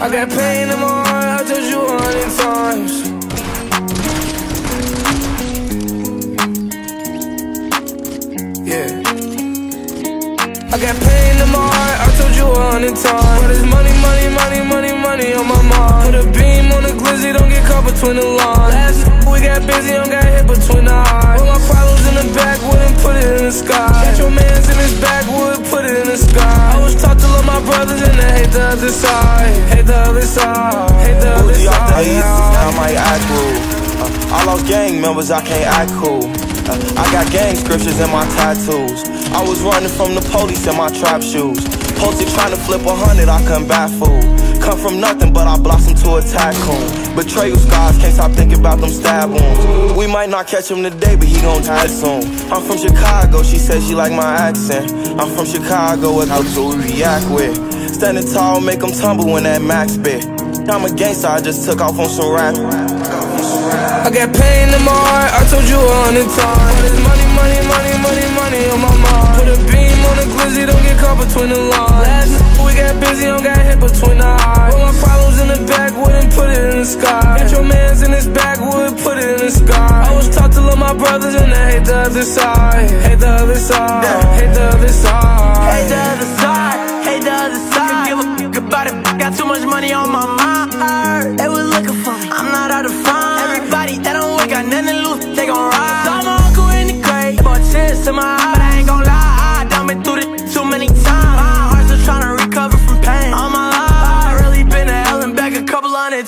I got pain in my heart, I told you 100 times. Yeah. I got pain in my heart, I told you 100 times. But it's money, money, money, money, money on my mind. Put a beam on the glizzy, don't get caught between the lines. Last we got busy, don't got hit between the eyes. Put my problems in the backwood and put it in the sky. Got your mans in his backwood, put it in the sky. I was taught to love my brothers and to hate the other side. Hate the other side, hate the other side. I might act rude. I lost gang members, I can't act cool. I got gang scriptures in my tattoos. I was running from the police in my trap shoes. Posted trying to flip 100, I couldn't bat fool. Come from nothing, but I blossomed to a tycoon. Betrayal scars, can't stop thinking about them stab wounds. We might not catch him today, but he gon' die soon. I'm from Chicago, she said she like my accent. I'm from Chicago, what else do we react with? Standing tall, make them tumble when that max bit. I'm a gangster, I just took off on some rap. I got pain in my heart, I told you 100 times. But it's money, money, money, money, money on my mind. Put a beam on the glizzy, don't get caught between the lines. Last we got busy, don't got hit between the eyes. Put my problems in the backwood and put it in the sky. Got your mans in his backwood, put it in the sky. I was taught to love my brothers and to hate the other side. Hate the other side, hate the other side. Hate the other side, hate the other side. Give a fuck about it, got too much money on my mind. They was looking for me, I'm not out of fun. Everybody that don't work, got nothing to lose, they gon' ride. Saw my uncle in the grave, bought tears to my eye. But I ain't gon' lie, I done been through this too many times. My heart's still tryna recover from pain. All my life, I really been to hell and back a couple hundred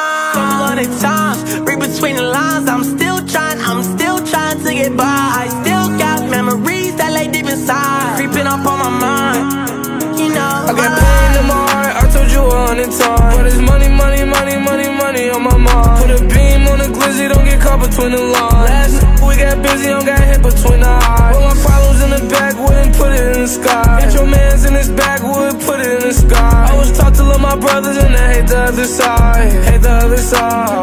times. Read between the lines, I'm still trying to get by. I still got memories that lay deep inside, creeping up on my mind, you know. I got pain in my heart, I told you 100 times. But it's money, money, money, money, money on my mind. Put a beam on the glizzy, don't get caught between the lines. Last we got busy, don't got hit between the eyes. Put my problems in the backwood and put it in the sky. Got your mans in his backwood, put it in the sky. I was taught to love my brothers and to hate the other side. Hate the other side.